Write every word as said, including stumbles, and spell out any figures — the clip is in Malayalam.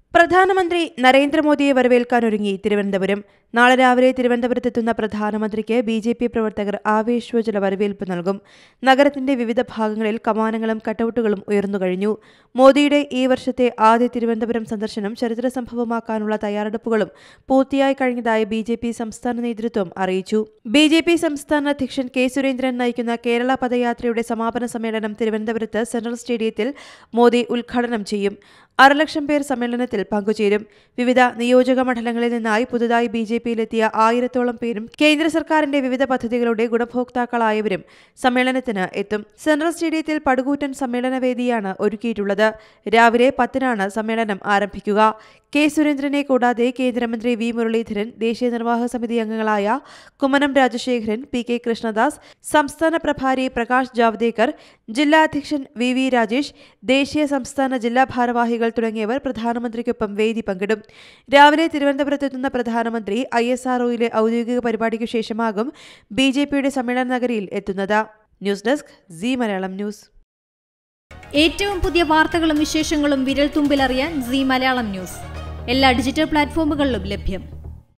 പ്രധാനമന്ത്രി നരേന്ദ്രമോദിയെ വരവേൽക്കാനൊരുങ്ങി തിരുവനന്തപുരം. നാളെ രാവിലെ തിരുവനന്തപുരത്തെത്തുന്ന പ്രധാനമന്ത്രിക്ക് ബി ജെ പി പ്രവർത്തകർ ആവേശോജ്വല വരവേൽപ്പ് നൽകും. നഗരത്തിന്റെ വിവിധ ഭാഗങ്ങളിൽ കമാനങ്ങളും കട്ടൌട്ടുകളും ഉയർന്നുകഴിഞ്ഞു. മോദിയുടെ ഈ വർഷത്തെ ആദ്യ തിരുവനന്തപുരം സന്ദർശനം ചരിത്ര സംഭവമാക്കാനുള്ള തയ്യാറെടുപ്പുകളും പൂർത്തിയായി കഴിഞ്ഞതായി ബി ജെ പി സംസ്ഥാന നേതൃത്വം അറിയിച്ചു. ബി ജെ പി സംസ്ഥാന അധ്യക്ഷൻ കെ സുരേന്ദ്രൻ നയിക്കുന്ന കേരള പദയാത്രയുടെ സമാപന സമ്മേളനം തിരുവനന്തപുരത്ത് സെൻട്രൽ സ്റ്റേഡിയത്തിൽ മോദി ഉദ്ഘാടനം ചെയ്യും. അരലക്ഷം പേർ സമ്മേളനത്തിൽ പങ്കുചേരും. വിവിധ നിയോജക മണ്ഡലങ്ങളിൽ നിന്നായി പുതുതായി ബി ജെ പിയിലെത്തിയ ആയിരത്തോളം പേരും കേന്ദ്ര സർക്കാരിന്റെ വിവിധ പദ്ധതികളുടെ ഗുണഭോക്താക്കളായവരും സമ്മേളനത്തിന് എത്തും. സെൻട്രൽ സ്റ്റേഡിയത്തിൽ പടുകൂറ്റൻ സമ്മേളനവേദിയാണ് ഒരുക്കിയിട്ടുള്ളത്. രാവിലെ പത്തിനാണ് സമ്മേളനം ആരംഭിക്കുക. കെ സുരേന്ദ്രനെ കൂടാതെ കേന്ദ്രമന്ത്രി വി മുരളീധരൻ, ദേശീയ നിർവാഹക സമിതി അംഗങ്ങളായ കുമ്മനം രാജശേഖരൻ, പി കെ കൃഷ്ണദാസ്, സംസ്ഥാന പ്രഭാരി പ്രകാശ് ജാവ്ദേക്കർ, ജില്ലാ അധ്യക്ഷൻ വി വി രാജേഷ്, ദേശീയ സംസ്ഥാന ജില്ലാ ഭാരവാഹികൾ തുടങ്ങിയവർ പ്രധാനമന്ത്രിക്കൊപ്പം വേദി പങ്കിടും. രാവിലെ തിരുവനന്തപുരത്തെത്തുന്ന പ്രധാനമന്ത്രി ഐ എസ് ആർ ഒയിലെ ഔദ്യോഗിക പരിപാടിക്കു ശേഷമാകും ബി ജെ പിയുടെ സമ്മേളന നഗരിയിൽ എത്തുന്നത്. News desk C Malayalam news. ഏറ്റവും പുതിയ വാർത്തകളും വിശേഷങ്ങളും വിരൽ തുമ്പിലറിയാൻ സി മലയാളം ന്യൂസ് എല്ലാ ഡിജിറ്റൽ പ്ലാറ്റ്ഫോമുകളിലും ലഭ്യം.